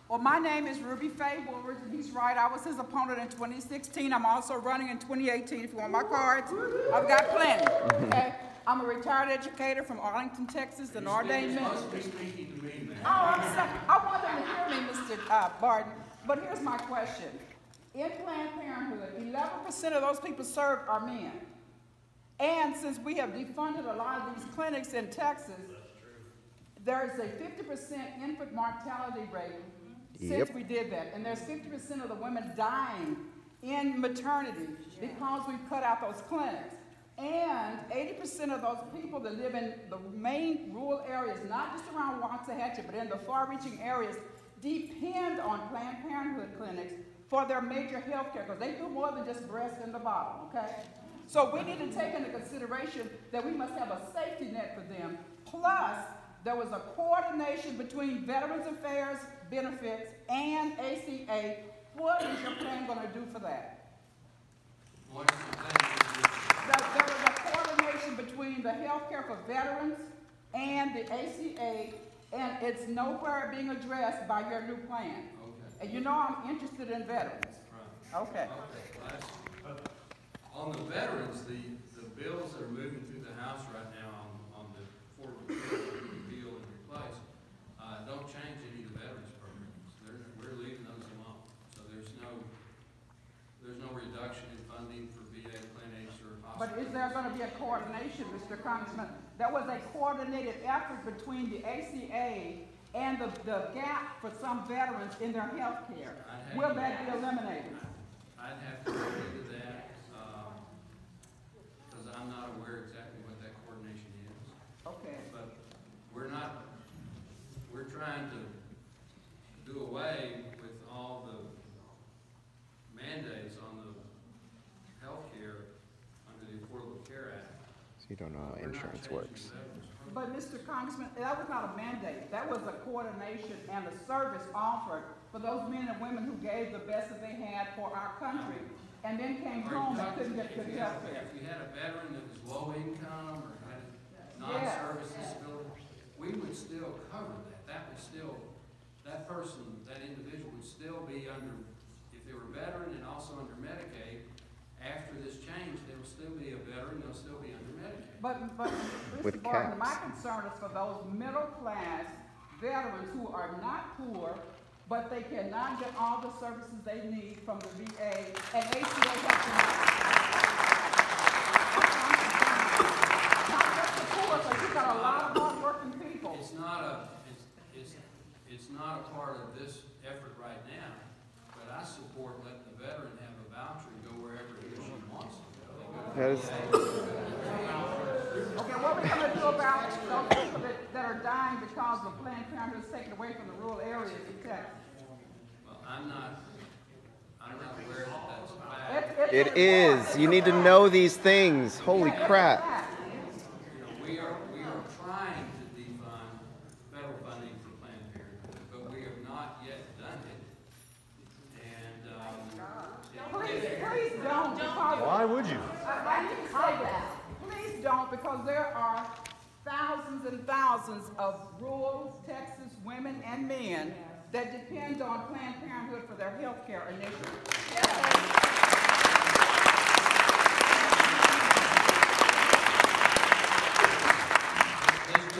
Well, my name is Faye Wollridge, and he's right. I was his opponent in 2016. I'm also running in 2018. If you want my cards, I've got plenty. Okay? I'm a retired educator from Arlington, Texas, and ordained minister. Oh, I'm sorry. I want them to hear me, Mr. Barton. But here's my question. In Planned Parenthood, 11% of those people served are men. And since we have defunded a lot of these clinics in Texas, there's a 50% infant mortality rate since we did that. And there's 50% of the women dying in maternity because we cut out those clinics. And 80% of those people that live in the main rural areas, not just around Waxahachie, but in the far-reaching areas, depend on Planned Parenthood clinics for their major health care, because they do more than just breast in the bottle, okay? So we need to take into consideration that we must have a safety net for them. Plus, there was a coordination between Veterans Affairs benefits and ACA. What is your plan going to do for that? There was a coordination between the health care for veterans and the ACA, and it's nowhere being addressed by your new plan. Okay. And you know I'm interested in veterans. Right. Okay. On the veterans, the bills that are moving through the House right now on the Affordable Care Repeal and Replace don't change any of the veterans programs. We're leaving those alone. So there's no reduction in funding for VA clinics or hospitals. But is there going to be a coordination, Mr. Congressman? There was a coordinated effort between the ACA and the gap for some veterans in their health care. Will that be eliminated? I'd have to look into that. I'm not aware exactly what that coordination is. Okay. But we're trying to do away with all the mandates on the health care under the Affordable Care Act. So you don't know how insurance works. But Mr. Congressman, that was not a mandate. That was a coordination and a service offered for those men and women who gave the best that they had for our country, and then came home and couldn't get good health care. If you had a veteran that was low income or had non-service disability, we would still cover that. That individual would still be under, if they were a veteran and also under Medicaid, after this change, they will still be a veteran, they'll still be under Medicaid. But Mr. Barton, my concern is for those middle-class veterans who are not poor, but they cannot get all the services they need from the VA and ACA helps them. Not just the poor, but you've got a lot of hard-working people. It's not a part of this effort right now, but I support letting the veteran have a voucher and go wherever he or she wants to go. Okay, what are we going to do about those people that are dying because the Planned Parenthood is taken away from the rural areas in Texas? Well, I'm not aware that that's a fact. It is. You need to know these things. Holy crap. We are trying to defund federal funding for Planned Parenthood, but we have not yet done it. And please don't. Why would you? I need to say that. Please don't, because there are thousands and thousands of rural Texas women and men that depend on Planned Parenthood for their health care initiatives.